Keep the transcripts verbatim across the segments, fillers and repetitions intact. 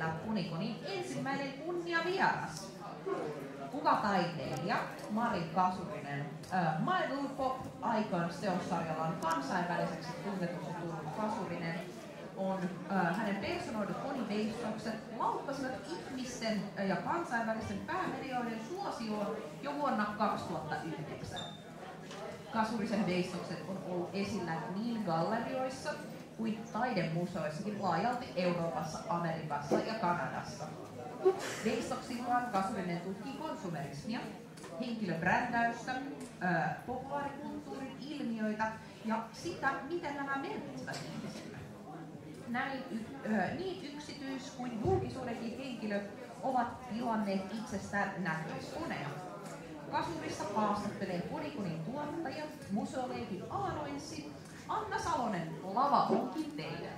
esitellä Punikonin ensimmäinen kunniavieras. Kuvataiteilija Mari Kasurinen äh, My Little Pop Icons-teossarjallaan kansainväliseksi tunnetuksi tullut Kasurinen on äh, hänen personoidut poniveistokset laukkasivat ihmisten äh, ja kansainvälisten päämedioiden suosioon jo vuonna kaksituhattayhdeksän. Kasurisen veistokset on ollut esillä niin gallerioissa kuin taidemuseoissakin laajalti Euroopassa, Amerikassa ja Kanadassa. Veistoksillaan Kasurinen tutkii konsumerismia, henkilöbrändäystä, ää, populaarikulttuurin ilmiöitä ja sitä, miten nämä merkitsevät ihmisille. Näin ää, niin yksityis- kuin julkisuudenkin henkilöt ovat tilanneet itsestään näköiskoneja. Kasurissa haastattelee Punikonin tuottaja, museoleikin amanuenssi Anna Salonen. Lava onkin teidän.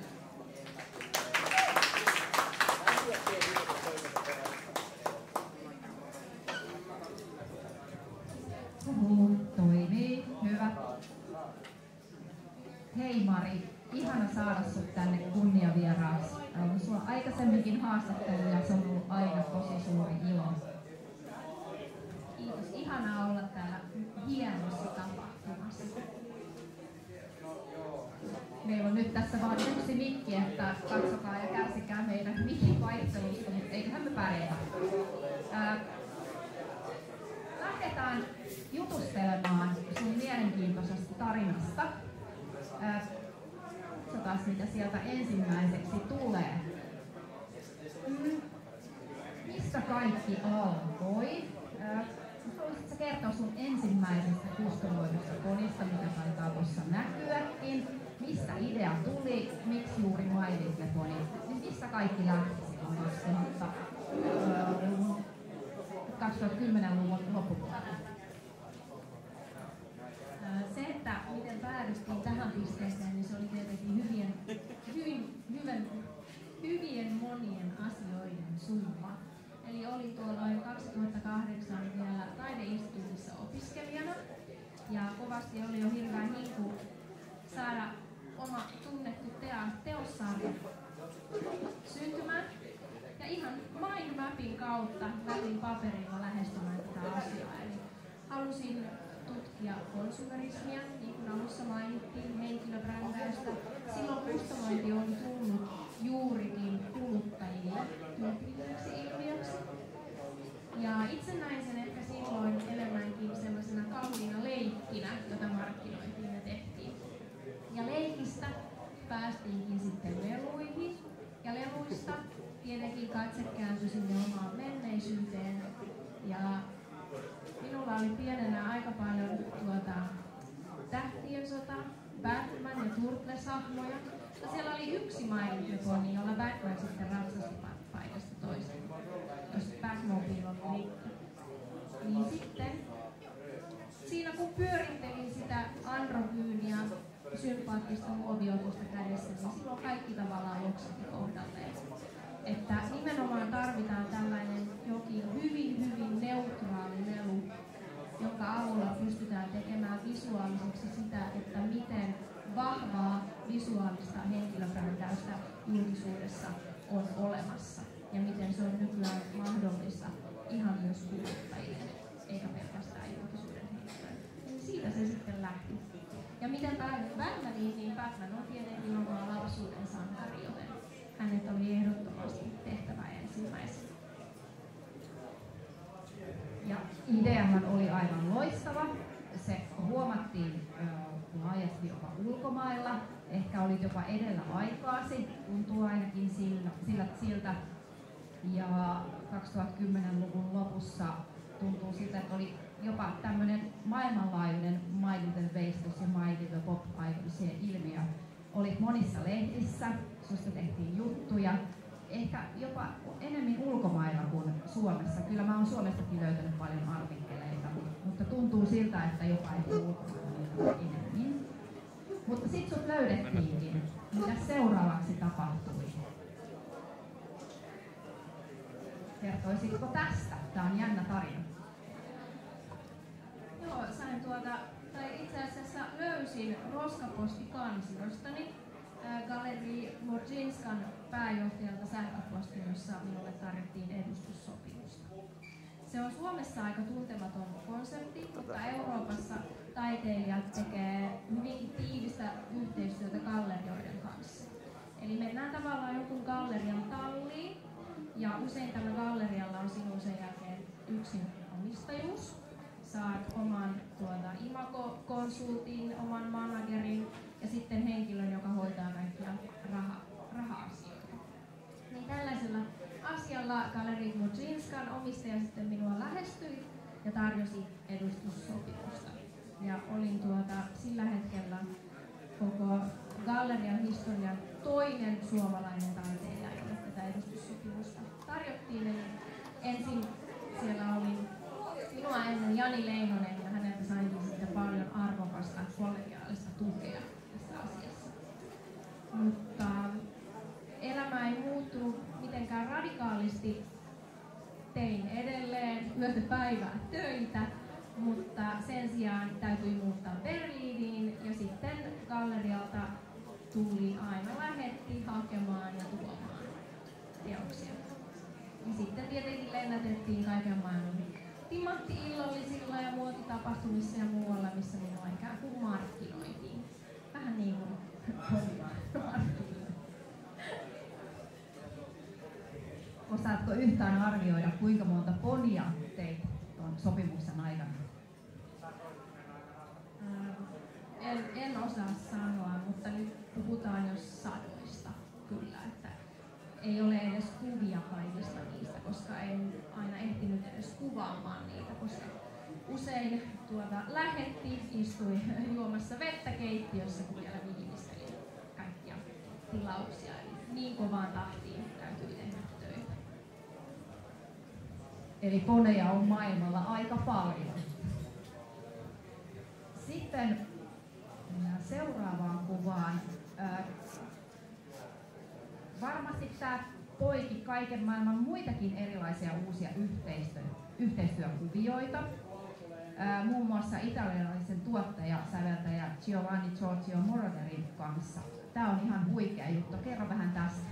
Huhu, toimii. Hyvä. Hei Mari, ihana saada sut tänne kunniavieraaksi. Olen sua aikaisemminkin haastattelua ja se on ollut aina tosi suuri ilo. Kiitos, ihanaa olla täällä hienossa tapahtumassa. Meillä on nyt tässä vain yksi mikki, että katsokaa ja kärsikää meidän mikin vaihtelusta, mutta eiköhän me pärjätä. Ää, lähdetään jutustelemaan sun mielenkiintoisesta tarinasta. Ää, katsotaan, mitä sieltä ensimmäiseksi tulee. Mm. Mistä kaikki alkoi? Ää, haluaisitko kertoa sun ensimmäisestä kustomoidusta konista, mikä taitaa tuossa näkyäkin? Mistä idea tuli? Miksi juuri My Little Pony? Niin mistä kaikki lähti silloin kaksituhattakymmenen luvun loppupuolella? Se, että miten päädyttiin tähän pisteeseen, niin se oli tietenkin hyvien, hyvin, hyvin, hyvien monien asioiden summa. Eli olin tuolloin kaksituhattakahdeksan vielä taideinstituutissa opiskelijana ja kovasti oli jo hirveän hinku saada oma tunnettu tea, teossarja syntymään. Ja ihan mindmapin kautta lähdin paperilla lähestymään tätä asiaa. Eli halusin tutkia konsumerismia, niin kuin alussa mainittiin, henkilöbrändäystä. Silloin kustomointi on tullut juurikin kuluttajille tyypilliseksi ilmiöksi. Ja itse näin sen ehkä silloin enemmänkin sellaisena kalliina leikkinä, jota markkinointiin ja tehtiin. Ja leikistä päästiinkin sitten leluihin, ja leluista tietenkin katse kääntyi sinne omaan menneisyyteen. Ja minulla oli pienenä aika paljon tuota, Tähtien sota, Batman ja Turtles-hahmoja. Ja siellä oli yksi My Little Pony, jolla Batman sitten ratsasti paikasta toiseen, jos Batmobile oli rikki. Niin sitten siinä kun pyörittelin sitä androgyynia sympaattista muoviotusta kädessä, niin silloin kaikki tavallaan loksahti kohdalleen. Että nimenomaan tarvitaan tällainen jokin hyvin, hyvin neutraali lelu, jonka avulla pystytään tekemään visuaaliseksi sitä, että miten vahvaa visuaalista henkilöbrändäystä julkisuudessa on olemassa ja miten se on nykyään mahdollista ihan myös kuluttajille, eikä pelkästään julkisuuden henkilöille. Niin siitä se sitten lähti. Ja miten päädyin Batmaniin, niin Batman on tietenkin omaa lapsuuden sankari, joten hänet oli ehdottomasti tehtävä ensimmäisenä. Ja ideahan oli aivan loistava. Se huomattiin laajasti jopa ulkomailla. Ehkä olit jopa edellä aikaasi, tuntuu ainakin sillä, sillä, siltä. Ja kaksituhattakymmenen luvun lopussa tuntuu siltä, että oli jopa tämmöinen maailmanlaajuinen My Little Veistos ja My Little Pop ilmiö. Olit monissa lehdissä, susta tehtiin juttuja. Ehkä jopa enemmän ulkomailla kuin Suomessa. Kyllä mä oon Suomestakin löytänyt paljon artikkeleita, mutta tuntuu siltä, että jopa ehkä ulkomailla enemmän. Mutta sit sut löydettiinkin. Mitä seuraavaksi tapahtui? Kertoisitko tästä? Tää on jännä tarina. Joo, sain tuota, tai itse asiassa löysin roskapostikansiostani Galeri Mordzinskan pääjohtajalta sähköpostin, jossa minulle tarjottiin edustussopimusta. Se on Suomessa aika tuntematon konsepti, mutta Euroopassa taiteilijat tekee hyvinkin tiivistä yhteistyötä gallerioiden kanssa. Eli mennään tavallaan jonkun gallerian talliin, ja usein tällä gallerialla on sinun sen jälkeen yksin omistajuus. Saat oman tuota, imago-konsultin, oman managerin ja sitten henkilön, joka hoitaa kaikkia raha, raha-asioita. Niin tällaisella asialla Galleri Murzynskan omistaja sitten minua lähestyi ja tarjosi edustussopimusta. Ja olin tuota, sillä hetkellä koko gallerian historian toinen suomalainen taiteilija, jolle tätä edustussopimusta tarjottiin. Eli ensin siellä oli minua ennen Jani Leinonen ja häneltä sainkin sitten paljon arvokasta kollegiaalista tukea tässä asiassa. Mutta elämä ei muuttunut mitenkään radikaalisti. Tein edelleen yötä päivää töitä, mutta sen sijaan täytyi muuttaa Berliiniin ja sitten gallerialta tuli aina lähetti hakemaan ja tuomaan teoksia. Ja sitten tietenkin lennätettiin kaiken maailman timantти-illallisilla ja muotitapahtumissa ja muualla, missä minua ikään kuin markkinoitiin. Vähän niin kuin markkinoitiin. Osaatko yhtään arvioida, kuinka monta ponia teit tuon sopimuksen aikana? En, en osaa sanoa, mutta nyt puhutaan jo sadoista kyllä, että ei ole edes kuvia kaikista niistä, koska en aina ehtinyt edes kuvaamaan niitä, koska usein tuota lähetti, istui juomassa vettä keittiössä, kun vielä viimeisteli kaikkia tilauksia. Eli niin kovaan tahtiin täytyy tehdä töitä. Eli poneja on maailmalla aika paljon. Sitten seuraavaan kuvaan. Varmasti tämä poiki kaiken maailman muitakin erilaisia uusia yhteistyö, yhteistyökuvioita. Ää, muun muassa italialaisen tuottaja, säveltäjä Giovanni Giorgio Moroderin kanssa. Tämä on ihan huikea juttu. Kerro vähän tästä.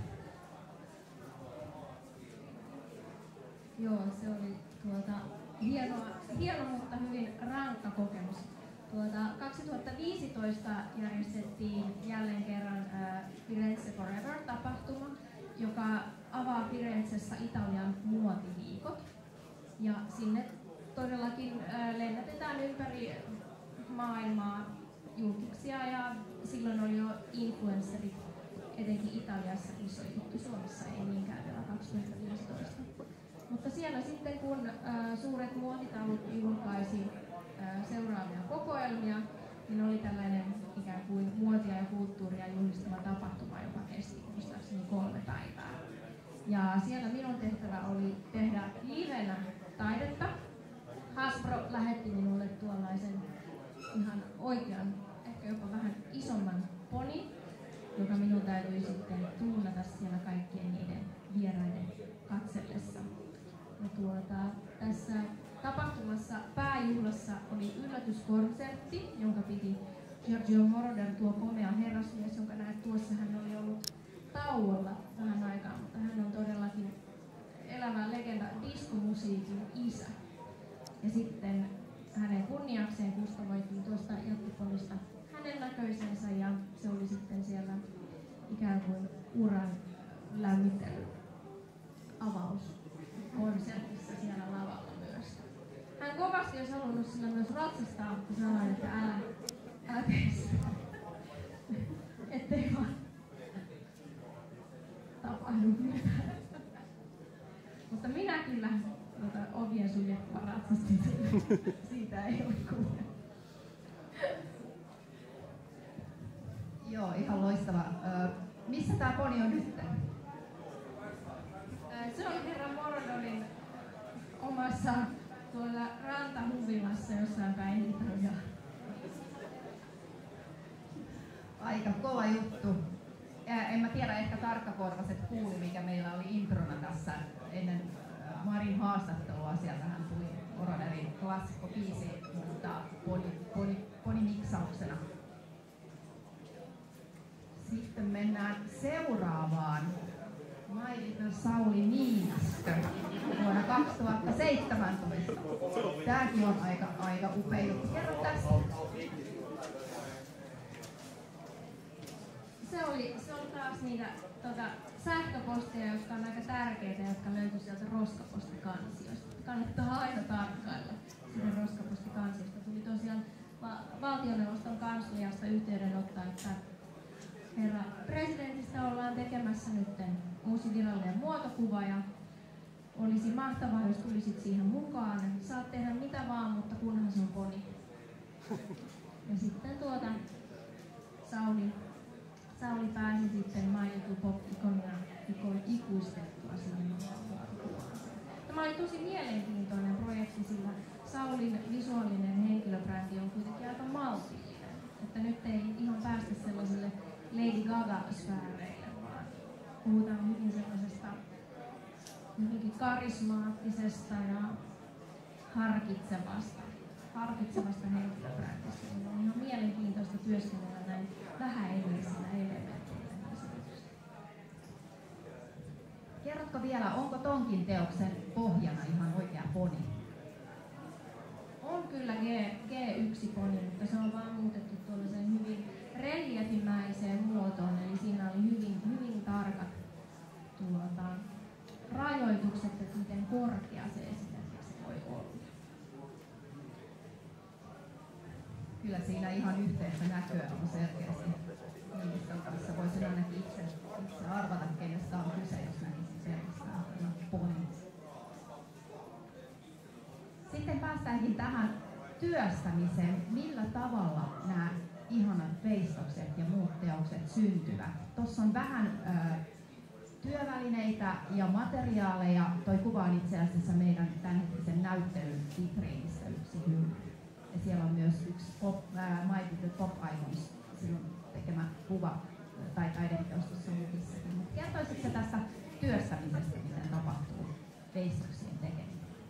Joo, se oli tuota, hieno, hieno, mutta hyvin rankka kokemus. Tuota, kaksituhattaviisitoista järjestettiin jälleen kerran äh, Firenze Forever-tapahtuma, joka avaa Firenzessä Italian muotiviikot. Ja sinne todellakin äh, lennätetään ympäri maailmaa julkiksia ja silloin oli jo influencerit, etenkin Italiassa iso juttu, Suomessa ei niinkään vielä kaksituhattaviisitoista. Mutta siellä sitten kun äh, suuret muotitaulut julkaisi äh, seuraavia kokoelmia, niin oli tällainen ikään kuin muotia ja kulttuuria juhlistava tapahtuma, joka kesti muistaakseni kolme päivää. Ja siellä minun tehtävä oli tehdä livenä taidetta. Hasbro lähetti minulle tuollaisen ihan oikean, ehkä jopa vähän isomman poni, joka minun täytyi sitten tuunata siellä kaikkien niiden vieraiden katsellessa. Ja tuota, tässä tapahtumassa pääjuhlassa oli yllätyskonsertti, jonka piti Giorgio Moroder, tuo komea herrasmies, jonka näet tuossa. Hän oli ollut tauolla vähän aikaa, mutta hän on todellakin elävä legenda diskomusiikin isä. Ja sitten hänen kunniakseen kustavoitiin tuosta jättipolista hänen näköisensä ja se oli sitten siellä ikään kuin uran lämmittely avauskonsertissa siellä lavalla myös. Hän kovasti olisi halunnut sillä myös ratsastaa, mutta sanoin, että älä, älä tee sitä. Ettei vaan tapahdu mitään. Mutta minä kyllä tuota, ovien suljettua ratsastin. Siitä ei ole kuule. Joo, ihan loistava. Ö, missä tää poni on nyt? Se on herra Morodorin omassa tuolla rantahuvilassa jossain päin Italiaa. Aika kova juttu. En mä tiedä, ehkä tarkkakorvaset kuuli, mikä meillä oli introna tässä ennen Marin haastattelua. Sieltähän tuli Moroderin klassikkobiisi, mutta poni, poni, ponimiksauksena. Sitten mennään seuraavaan. My Little Sauli ympäristö vuonna kaksituhattaseitsemäntoista. Tämäkin on aika, aika upea juttu. Kerro tästä. Se oli, se oli taas niitä tota, sähköposteja, jotka on aika tärkeitä, jotka löytyy sieltä roskapostikansiosta. Kannattaa aina tarkkailla sitä roskapostikansiosta. Tuli tosiaan va- valtioneuvoston kansliasta yhteydenotto, että herra presidentistä ollaan tekemässä nyt uusi virallinen muotokuva ja olisi mahtavaa, jos tulisit siihen mukaan. Saat tehdä mitä vaan, mutta kunhan se on poni. Ja sitten tuota Sauli, Sauli pääsi sitten mainitun pop-ikonia ikuistettua siihen muotokuvaan. Tämä oli tosi mielenkiintoinen projekti, sillä Saulin visuaalinen henkilöbrändi on kuitenkin aika maltillinen. Että nyt ei ihan päästä sellaiselle Lady Gaga-sfääreille, vaan puhutaan hyvin sellaisesta hyvinkin karismaattisesta ja harkitsevasta, harkitsevasta henkilöbrändistä. On ihan mielenkiintoista työskennellä näin vähäerillisillä elementeillä. Kerrotko vielä, onko tonkin teoksen pohjana ihan oikea poni? On kyllä G, G yksi poni, mutta se on vaan muutettu tuollaiseen hyvin reliefimäiseen muotoon, eli siinä oli hyvin, hyvin tarkat tuota, rajoitukset, että miten korkea se esimerkiksi voi olla. Kyllä siinä ihan yhteistä näköä on selkeästi. Niistä kanssa voisin ainakin itse, itse arvata, kenestä on kyse, jos näkisin selkeästi poni. Sitten päästäänkin tähän työstämiseen. Millä tavalla nämä ihanat veistokset ja muut teokset syntyvät? Tuossa on vähän ö, työvälineitä ja materiaaleja. Toi kuva on itse asiassa meidän tämänhetkisen näyttelyn vitriinistä yksi hylly. Ja siellä on myös yksi pop, äh, My Little Pop Icons, sinun tekemä kuva tai taideteos tuossa mukissakin. Mutta kertoisitko tästä työstämisestä, miten tapahtuu veistoksien tekeminen?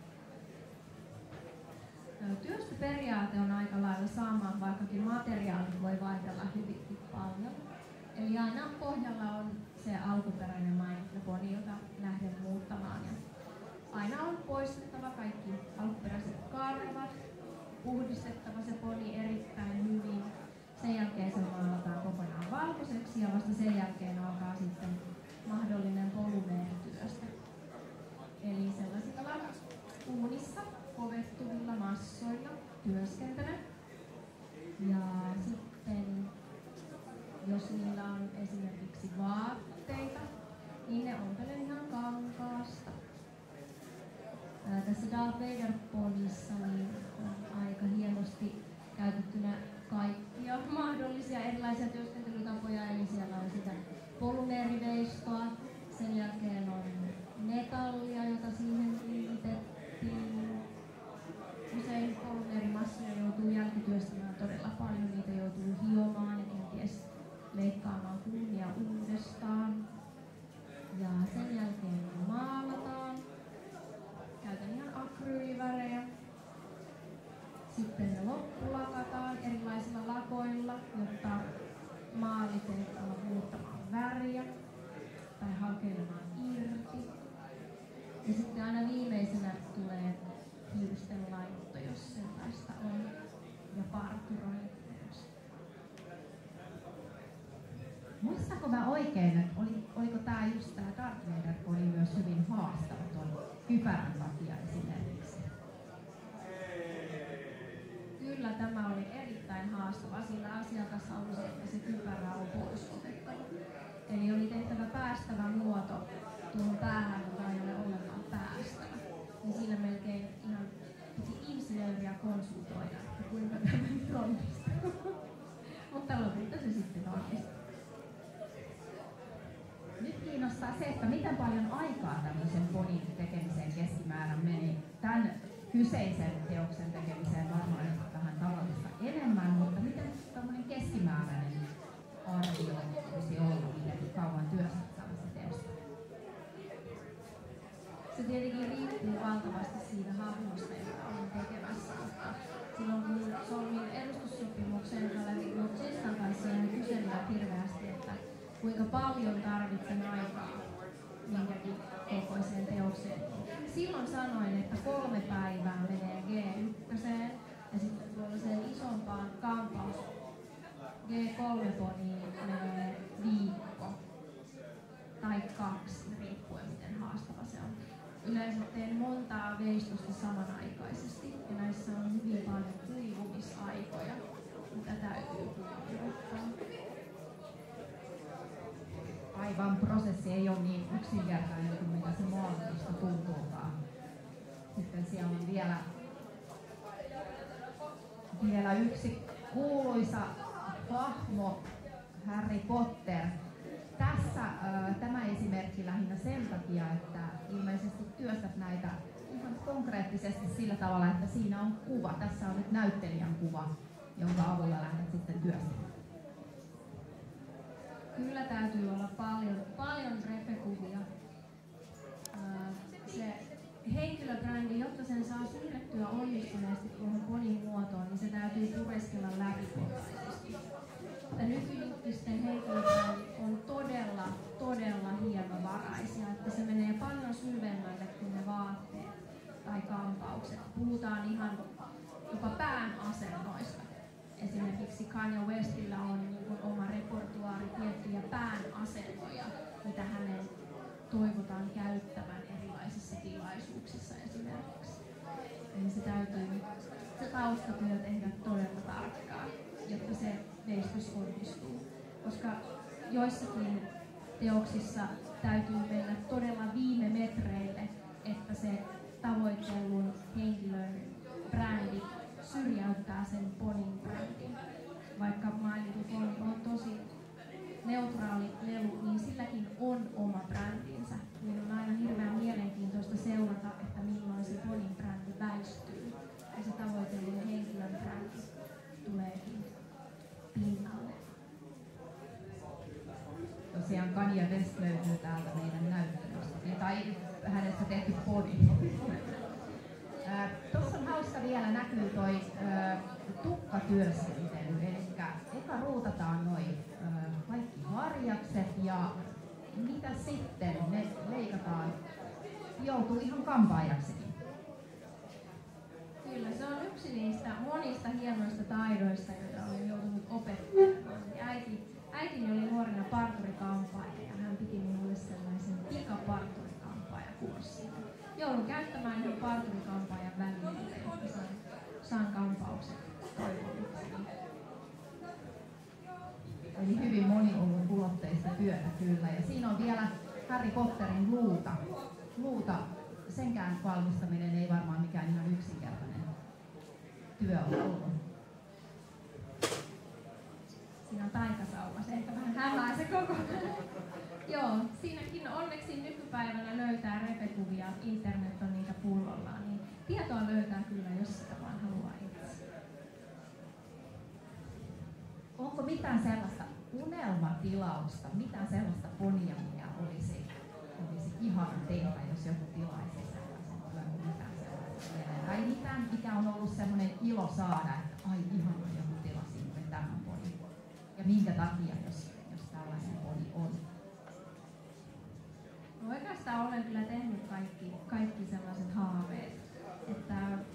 Työstöperiaate on aika lailla sama, vaikkakin materiaalit voi vaihdella hyvinkin paljon. Eli aina pohjalla on se alkuperäinen mainitleponi, jota lähden muuttamaan. Ja aina on poistettava kaikki alkuperäiset karvat, puhdistettava se poni erittäin hyvin. Sen jälkeen se maalataan kokonaan valkoiseksi ja vasta sen jälkeen alkaa sitten mahdollinen polymeerityöstä. Eli sellaisilla uunissa kovettuvilla massoilla työskentelen. Ja sitten jos niillä on esimerkiksi vaatteita, niin ne ompelen ihan kankaasta. Ää, tässä Darth Vader-ponissa niin on aika hienosti käytettynä kaikkia mahdollisia erilaisia työskentelytapoja, eli siellä on sitä polymeeriveistoa, sen jälkeen on metallia, jota siihen liitettiin. Usein polymeerimassoja joutuu jälkityöstämään todella paljon, niitä joutuu hiomaan ja kenties leikkaamaan kunnia uudestaan. Ja sen jälkeen maalataan. Käytän ihan akryyliväreja. Sitten ne loppulakataan erilaisilla lakoilla, jotta maalit eivät ala muuttamaan väriä tai hakeutumaan irti. Ja sitten aina viimeisenä tulee hiusten laitto, jos sellaista on, ja parturointeus. Muistatko mä oikein, että oli, oliko tää just tää Darth Vader oli myös hyvin haastava tuon kypärän takia esimerkiksi? Kyllä tämä oli erittäin haastava, sillä asiakas halusi, että se kypärä on pois otettava. Eli oli tehtävä päästävä muoto tuohon päähän, jota ei ole ollenkaan päästävä. Ja siinä melkein ihan piti insinööriä konsultoida, että kuinka tämä nyt onnistuu. Mutta lopulta se sitten onnistui. Nyt kiinnostaa se, että miten paljon aikaa tämmöisen ponin tekemiseen keskimäärin meni. Tämän kyseisen teoksen tekemiseen varmaan vähän tavallista enemmän, mutta miten tämmöinen keskimääräinen arvio voisi olla, miten kauan työstät tällaista teosta? Se tietenkin riippuu valtavasti siitä hahmosta, jota olen tekemässä, mutta silloin kun solmin edustussopimuksen Galeri Lutsistan kanssa, ja he kyselivät hirveästi, että kuinka paljon tarvitsen aikaa minkäkin kokoiseen teokseen, silloin sanoin, että kolme päivää menee G yksi ja sitten tuollaiseen isompaan kampaus G kolme poniin menee viikko tai kaksi, riippuen miten haastava se on. Yleensä teen montaa veistosta samanaikaisesti ja näissä on hyvin paljon kuivumisaikoja, mitä täytyy kuivuuttaa. Aivan, prosessi ei ole niin yksinkertainen kuin mitä se maailmasta tuntuukaan. Sitten siellä on vielä, vielä yksi kuuluisa hahmo, Harry Potter. Tässä äh, tämä esimerkki lähinnä sen takia, että ilmeisesti työstät näitä ihan konkreettisesti sillä tavalla, että siinä on kuva. Tässä on nyt näyttelijän kuva, jonka avulla lähdet sitten työstämään. Kyllä täytyy olla paljon, paljon repekuvia. Se henkilöbrändi, jotta sen saa siirrettyä onnistuneesti tuohon ponin muotoon, niin se täytyy pureskella läpikotaisesti. Nykyjuttisten henkilöbrändit on todella, todella hienovaraisia, että se menee paljon syvemmälle kuin ne vaatteet tai kampaukset. Puhutaan ihan jopa pään asennoista. Esimerkiksi Kanye Westillä on niin kuin oma repertuaari tiettyjä pään asentoja, mitä hänen toivotaan käyttävän erilaisissa tilaisuuksissa esimerkiksi. Eli se täytyy se taustatyö tehdä todella tarkkaan, jotta se veistys onnistuu. Koska joissakin teoksissa täytyy mennä todella viime metreille, että se tavoitellun henkilön brändi syrjäyttää sen ponin brändin. Vaikka mainittu poni on tosi neutraali lelu, niin silläkin on oma brändinsä. Niin on aina hirveän mielenkiintoista seurata, että milloin se ponin brändi väistyy. Ja se tavoitellun henkilön brändi tuleekin pinnalle. Tosiaan Kanye West löytyy täältä meidän näyttelystä. Tai hänestä tehty poni. Tuossa on hauska vielä näkyy toi äh, tukkatyöskentely, eli eka ruutataan noi äh, kaikki harjakset ja mitä sitten ne leikataan, joutuu ihan kampaajaksikin. Kyllä, se on yksi niistä monista hienoista taidoista, joita olen joutunut opettamaan. Äiti, äitini oli nuorena parturikampaaja ja hän piti minulle sellaisen pikaparturikampaajakurssin. Joudun käyttämään ihan parturikampaajan välineitä, jotta saan, saan kampaukset toivomiksi. Eli hyvin moniulotteista työtä kyllä. Ja siinä on vielä Harry Potterin luuta. Luuta, senkään valmistaminen ei varmaan mikään ihan yksinkertainen työ ole ollut. Siinä on taikasauva, se ehkä vähän hämää se koko. Joo, siinäkin onneksi nykypäivänä löytää repekuvia, internet on niitä pullollaan, niin tietoa löytää kyllä, jos sitä vaan haluaa itse. Onko mitään sellaista unelmatilausta, mitään sellaista ponia, mikä olisi, olisi ihana tehdä, jos joku tilaisi sellaisen työn, mitään sellaista vielä? Tai mitään, mikä on ollut sellainen ilo saada, että ai ihana joku tilasi tämän ponin. Ja minkä takia, jos, jos tällainen poni on? No oikeastaan olen kyllä tehnyt kaikki, kaikki sellaiset haaveet, että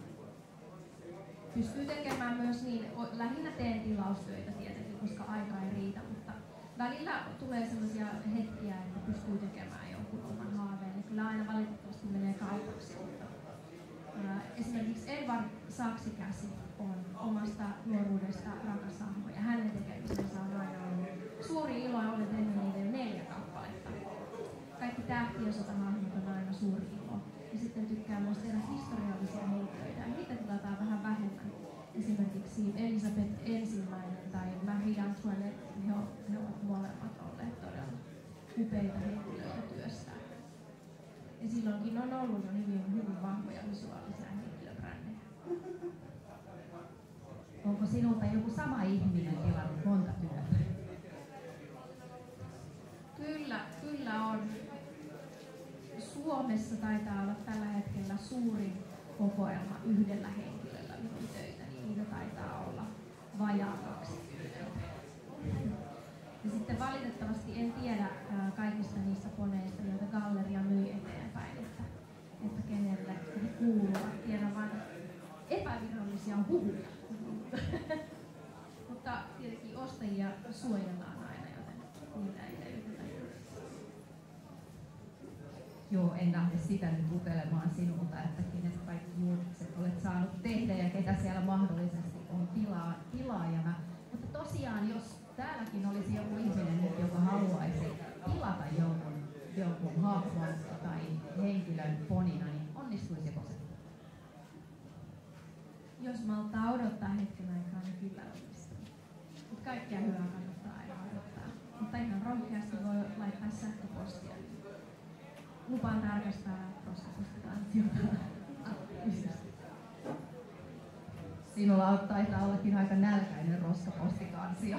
pystyy tekemään myös niin, lähinnä teen tilaustyötä tietenkin, koska aika ei riitä, mutta välillä tulee sellaisia hetkiä, että pystyy tekemään jonkun oman haaveen, ja kyllä aina valitettavasti menee kaupaksi, mutta ää, esimerkiksi Edward Saksikäsi on omasta nuoruudesta rakas hahmo, ja hänen tekemisensä on aina ollut suuri ilo, ja olen tehnyt niitä jo neljä kappaletta. Kaikki tähtiösotahahmot on aina suuri ilo. Ja sitten tykkää myös tehdä historiallisia henkilöitä. Niitä tilataan vähän vähemmän. Esimerkiksi Elisabeth ensimmäinen tai Marie Antoinette, he, he ovat molemmat olleet todella upeita henkilöitä työstään. Ja silloinkin on ollut jo hyvin, hyvin vahvoja visuaalisia henkilöbrändejä. Onko sinulta joku sama ihminen tilannut monta työtä? Kyllä, kyllä on. Suomessa taitaa olla tällä hetkellä suurin kokoelma yhdellä henkilöllä minun töitä, niin niitä taitaa olla vajaa kaksikymmentä. Ja sitten valitettavasti en tiedä ää, kaikista niistä poneista, joita galleria myi eteenpäin, että, että kenelle kuuluvat. Tiedän vain epävirallisia huhuja. Mutta tietenkin ostajia suojellaan aina, joten niitä ei löydetä. Joo, en lähde sitä nyt utelemaan sinulta, että kenet kaikki julkiset olet saanut tehdä ja ketä siellä mahdollisesti on tilaa, tilaajana. Mutta tosiaan, jos täälläkin olisi joku ihminen nyt, joka haluaisi tilata jonkun, jonkun hahmon tai henkilön ponina, niin onnistuisiko se? Jos malttaa odottaa hetken aikaa, niin kyllä onnistuu. Mutta kaikkea hyvää kannattaa aina odottaa. Mutta ihan rohkeasti voi laittaa sähköpostia. Lupaan tarkastaa roskapostikansiota aktiivisesti. Sinulla taitaa ollakin aika nälkäinen roskapostikansio.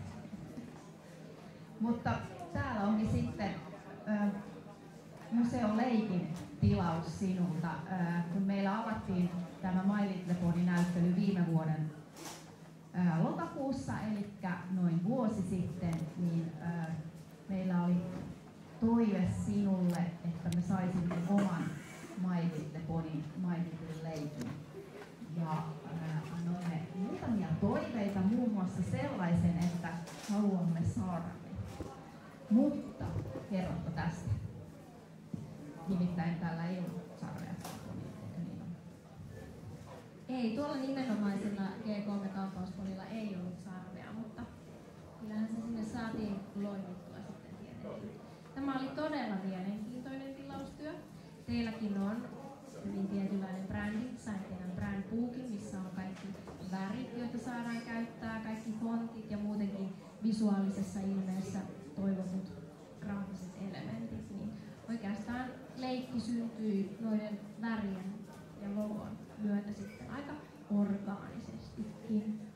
Mutta täällä onkin sitten äh, Museo Leikin tilaus sinulta. Äh, kun meillä avattiin tämä My Little Pony-näyttely viime vuoden äh, lokakuussa, eli noin vuosi sitten, niin äh, meillä oli toive sinulle, että me saisimme oman My Little Ponyn, My Little Leikin. Ja äh, annoimme muutamia toiveita, muun muassa sellaisen, että haluamme sarven. Mutta kerrotko tästä? Nimittäin tällä ei ollut sarvea. Niin on. Ei, tuolla nimenomaisella G kolme-kampausponilla ei ollut sarvea, mutta kyllähän se sinne saatiin loivittua sitten tietenkin. Tämä oli todella mielenkiintoinen tilaustyö. Teilläkin on hyvin tietynlainen brändi. Sain teidän brand-bookin, missä on kaikki värit, joita saadaan käyttää, kaikki fontit ja muutenkin visuaalisessa ilmeessä toivotut graafiset elementit. Niin oikeastaan leikki syntyi noiden värien ja logon myötä sitten aika orgaanisestikin.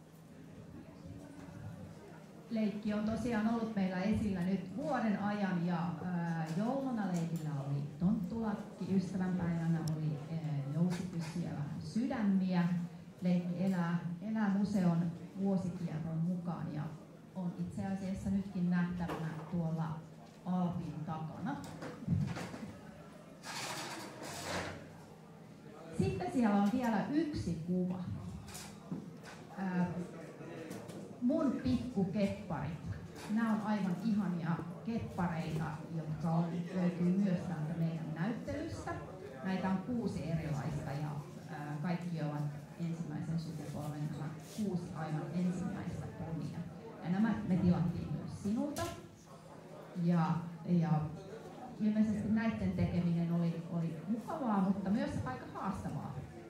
Leikki on tosiaan ollut meillä esillä nyt vuoden ajan ja ää, jouluna leikillä oli tonttulakki, ystävänpäivänä oli ää, jousipyssiä ja vähän sydämiä. Leikki elää, elää museon vuosikierron mukaan ja on itse asiassa nytkin nähtävänä tuolla Alpin takana. Sitten siellä on vielä yksi kuva. Ää, mun pikkukepparit. Nämä on aivan ihania keppareita, jotka on, löytyy myös täältä meidän näyttelystä. Näitä on kuusi erilaista ja ää, kaikki ovat ensimmäisen sukupolven kuusi aivan ensimmäistä ponia. Ja nämä me tilattiin myös sinulta. Ja, ja ilmeisesti näiden tekeminen oli, oli mukavaa, mutta myös aika haastavaa.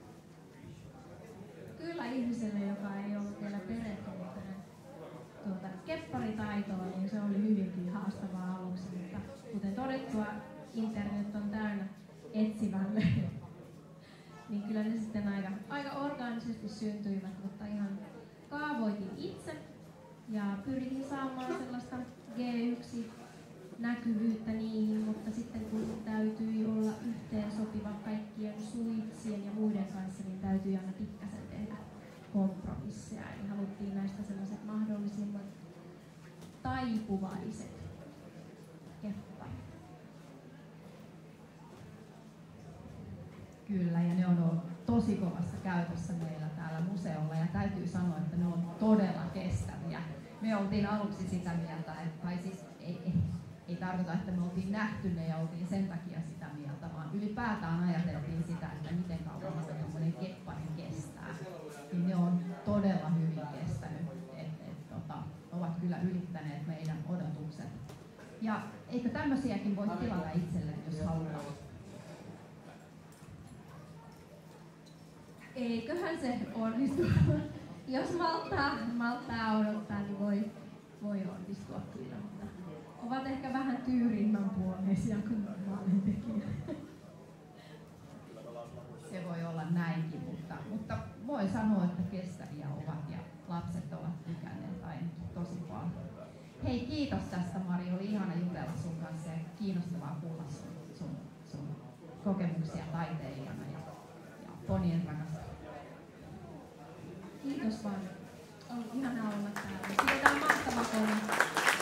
Kyllä ihmiselle, joka ei ollut vielä perehtynyt tuota kepparitaitoa, niin se oli hyvinkin haastavaa aluksi, mutta kuten todettua, internet on täynnä etsivälle. Niin kyllä ne sitten aika, aika orgaanisesti syntyivät, mutta ihan kaavoitin itse ja pyritin saamaan sellaista G yksi näkyvyyttä niihin, mutta sitten kun täytyi olla yhteen sopiva kaikkien suitsien ja muiden kanssa, niin täytyy aina pikkasen tehdä kompromisseja. Eli haluttiin näistä sellaiset mahdollisimman taipuvaiset kepparit. Kyllä, ja ne on ollut tosi kovassa käytössä meillä täällä museolla, ja täytyy sanoa, että ne on todella kestäviä. Me oltiin aluksi sitä mieltä, että, tai siis ei, ei, ei tarkoita, että me oltiin nähty ne ja oltiin sen takia sitä mieltä, vaan ylipäätään ajateltiin sitä, että miten kauan tämmöinen keppari kestää. Niin ne on todella hyvin kestänyt, että et, tota, ovat kyllä ylittäneet meidän odotukset. Ja eikö tämmöisiäkin voi tilata itselleen, jos haluaa? Eiköhän se onnistu. Jos malttaa, malttaa odottaa, niin voi, voi onnistua kyllä. Mutta ovat ehkä vähän tyyrimmänpuoleisia kuin normaalin tekijä. Se voi olla näinkin, mutta, mutta voi sanoa, että kestäviä ovat ja lapset ovat tykänneet ainakin tosi paljon. Hei, kiitos tästä, Mari. Oli ihana jutella sun kanssa ja kiinnostavaa kuulla sun, sun, sun kokemuksia taiteilijana ja, ja ponien rakastajana. Kiitos vaan. On ihanaa olla täällä. Pidetään mahtava poni.